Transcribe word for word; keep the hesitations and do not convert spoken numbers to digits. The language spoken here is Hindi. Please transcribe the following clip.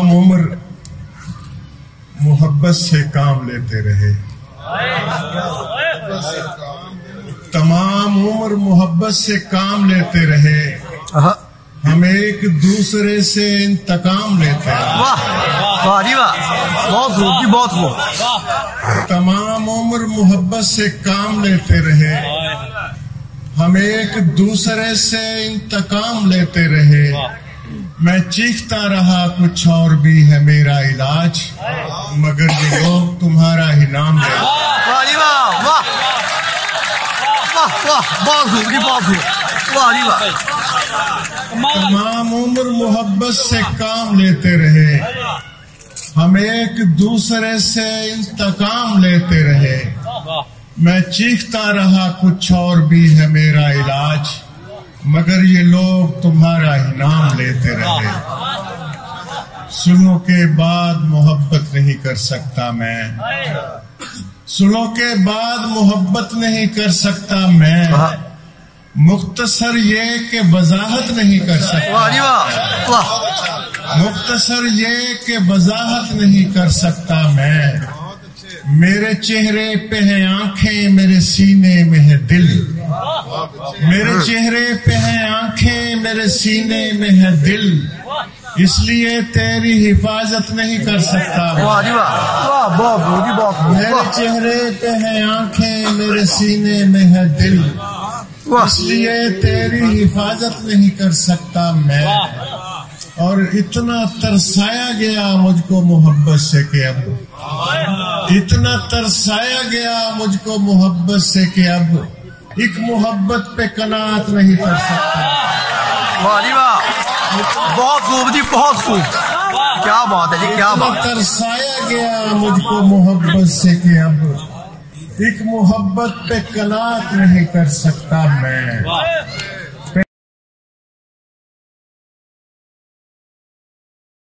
तमाम उम्र मोहब्बत से काम लेते रहे, तमाम उम्र मोहब्बत से काम लेते रहे, हम एक दूसरे से इंतकाम लेते रहे। वाह वाह जी वाह, बहुत खूब जी, बहुत खूब। तमाम उम्र मोहब्बत से काम लेते रहे, हम एक दूसरे से इंतकाम लेते रहे। मैं चीखता रहा कुछ और भी है मेरा इलाज, मगर ये लोग तुम्हारा ही नाम ले। वाह जी वाह, वाह वाह वाह, बहुत खूब जी, बहुत खूब, वाह जी वाह। तमाम उम्र मोहब्बत से काम लेते रहे, हम एक दूसरे से इंतकाम लेते रहे। मैं चीखता रहा कुछ और भी है मेरा इलाज, मगर ये लोग तुम्हारा ही नाम लेते रहे। सुनो के बाद मोहब्बत नहीं कर सकता मैं, सुनो के बाद मोहब्बत नहीं कर सकता मैं, मुख्तसर ये कि वजाहत नहीं कर सकता। वाह जी वाह, वाह। मुख्तसर ये कि वजाहत नहीं कर सकता मैं। मेरे चेहरे पे है आंखें, मेरे सीने में है दिल। मेरे चेहरे पे है आंखें, मेरे सीने में है दिल, इसलिए तेरी हिफाजत नहीं कर सकता। वाह जी वाह, वाह बहुत जी, बहुत। मेरे चेहरे पे है आंखें, मेरे सीने में है दिल, इसलिए तेरी हिफाजत नहीं कर सकता मैं। और इतना तरसाया गया मुझको मोहब्बत से कि अब, इतना तरसाया गया मुझको मोहब्बत से कि अब एक मोहब्बत पे कनात नहीं कर सकता। वाह जी वाह, बहुत खूब जी, बहुत खूब, क्या बात है जी, क्या बात। तरसाया गया मुझको मोहब्बत से कि अब एक मोहब्बत पे कनात नहीं कर सकता मैं।